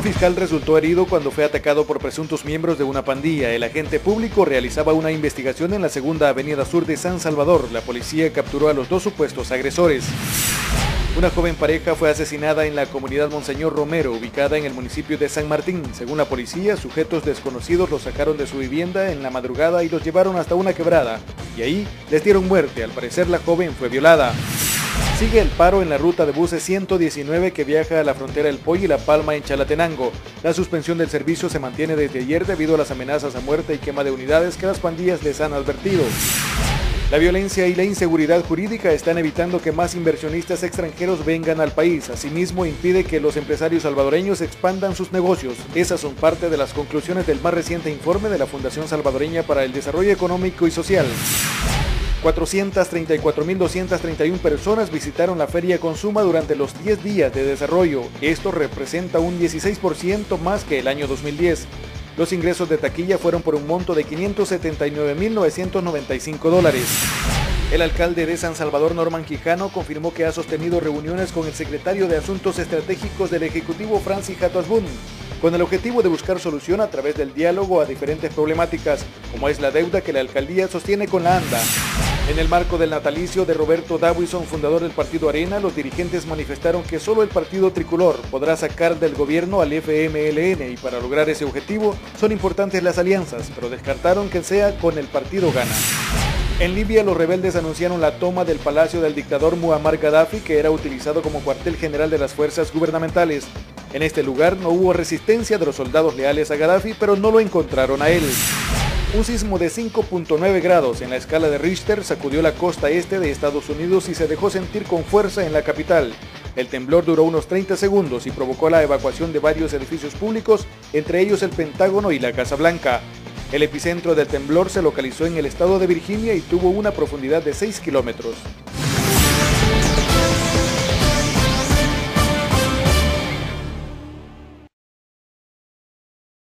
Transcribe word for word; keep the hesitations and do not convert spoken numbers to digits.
fiscal resultó herido cuando fue atacado por presuntos miembros de una pandilla. El agente público realizaba una investigación en la segunda avenida sur de San Salvador. La policía capturó a los dos supuestos agresores. Una joven pareja fue asesinada en la comunidad Monseñor Romero, ubicada en el municipio de San Martín. Según la policía, sujetos desconocidos los sacaron de su vivienda en la madrugada y los llevaron hasta una quebrada. Y ahí les dieron muerte. Al parecer la joven fue violada. Sigue el paro en la ruta de buses ciento diecinueve que viaja a la frontera El Poy y La Palma en Chalatenango. La suspensión del servicio se mantiene desde ayer debido a las amenazas a muerte y quema de unidades que las pandillas les han advertido. La violencia y la inseguridad jurídica están evitando que más inversionistas extranjeros vengan al país. Asimismo, impide que los empresarios salvadoreños expandan sus negocios. Esas son parte de las conclusiones del más reciente informe de la Fundación Salvadoreña para el Desarrollo Económico y Social. cuatrocientas treinta y cuatro mil doscientas treinta y una personas visitaron la Feria Consuma durante los diez días de desarrollo. Esto representa un dieciséis por ciento más que el año dos mil diez. Los ingresos de taquilla fueron por un monto de quinientos setenta y nueve mil novecientos noventa y cinco dólares. El alcalde de San Salvador, Norman Quijano, confirmó que ha sostenido reuniones con el secretario de Asuntos Estratégicos del Ejecutivo, Francis Jato Asbun, con el objetivo de buscar solución a través del diálogo a diferentes problemáticas, como es la deuda que la alcaldía sostiene con la ANDA. En el marco del natalicio de Roberto Dawison, fundador del partido Arena, los dirigentes manifestaron que solo el partido tricolor podrá sacar del gobierno al F M L N y para lograr ese objetivo son importantes las alianzas, pero descartaron que sea con el partido Gana. En Libia, los rebeldes anunciaron la toma del palacio del dictador Muammar Gaddafi, que era utilizado como cuartel general de las fuerzas gubernamentales. En este lugar no hubo resistencia de los soldados leales a Gaddafi, pero no lo encontraron a él. Un sismo de cinco punto nueve grados en la escala de Richter sacudió la costa este de Estados Unidos y se dejó sentir con fuerza en la capital. El temblor duró unos treinta segundos y provocó la evacuación de varios edificios públicos, entre ellos el Pentágono y la Casa Blanca. El epicentro del temblor se localizó en el estado de Virginia y tuvo una profundidad de seis kilómetros.